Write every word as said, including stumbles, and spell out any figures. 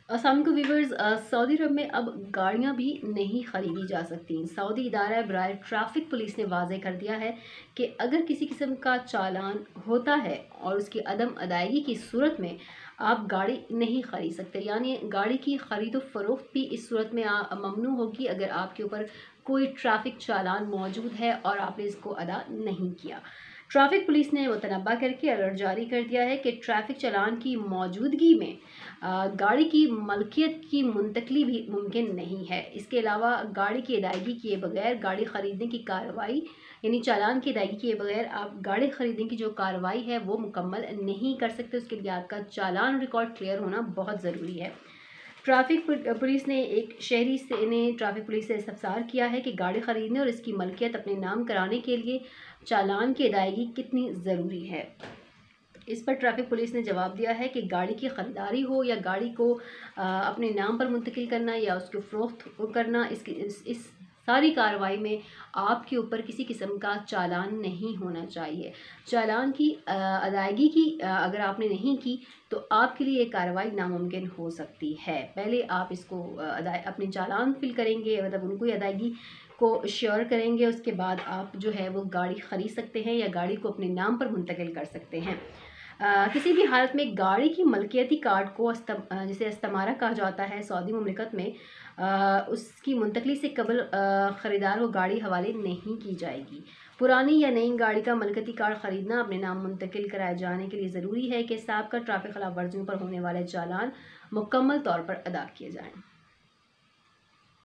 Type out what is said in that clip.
अस्सलाम वालेकुम viewers. Saudi अरब में अब गाड़ियां भी नहीं ख़रीदी जा सकती। सऊदी इदारा बराए ट्रैफिक पुलिस ने वाज़ेह कर दिया है कि अगर किसी किस्म का चालान होता है और उसकी अदम अदायगी की सूरत में आप गाड़ी नहीं ख़रीद सकते, यानी गाड़ी की ख़रीदो फ़रोख्त भी इस सूरत में ममनू होगी अगर आपके ऊपर कोई ट्रैफिक चालान मौजूद है और आपने इसको अदा नहीं किया। ट्रैफिक पुलिस ने मुतनबा करके अलर्ट जारी कर दिया है कि ट्रैफिक चालान की मौजूदगी में आ, गाड़ी की मलकियत की मुंतकली भी मुमकिन नहीं है। इसके अलावा गाड़ी की अदायगी किए बगैर गाड़ी ख़रीदने की कार्रवाई, यानी चालान की अदायगी किए बगैर आप गाड़ी ख़रीदने की जो कार्रवाई है वो मुकम्मल नहीं कर सकते। उसके लिए आपका चालान रिकॉर्ड क्लियर होना बहुत ज़रूरी है। ट्रैफिक पुलिस ने एक शहरी से ने ट्रैफिक पुलिस से इस्तफसार किया है कि गाड़ी ख़रीदने और इसकी मलकियत अपने नाम कराने के लिए चालान की अदायगी कितनी ज़रूरी है। इस पर ट्रैफिक पुलिस ने जवाब दिया है कि गाड़ी की ख़रीदारी हो या गाड़ी को आ, अपने नाम पर मुंतकिल करना या उसको फ़रोख्त करना, इसकी इस, इस सारी कार्रवाई में आपके ऊपर किसी किस्म का चालान नहीं होना चाहिए। चालान की अदायगी की आ, अगर आपने नहीं की तो आपके लिए ये कार्रवाई नामुमकिन हो सकती है। पहले आप इसको अदाय अपने चालान फिल करेंगे, मतलब उनको अदायगी को श्योर करेंगे, उसके बाद आप जो है वो गाड़ी ख़रीद सकते हैं या गाड़ी को अपने नाम पर मुंतकिल कर सकते हैं। आ, किसी भी हालत में गाड़ी की मलकियती कार्ड को जिसे इस्तमारा कहा जाता है सऊदी ममलिकत में, आ, उसकी मुंतकली से कबल ख़रीदार को गाड़ी हवाले नहीं की जाएगी। पुरानी या नई गाड़ी का मलकियती कार्ड ख़रीदना अपने नाम मुंतकिल कराए जाने के लिए ज़रूरी है कि साबिक़ा ट्रैफिक खिलाफ वर्जियों पर होने वाले चालान मुकम्मल तौर पर अदा किए जाएँ।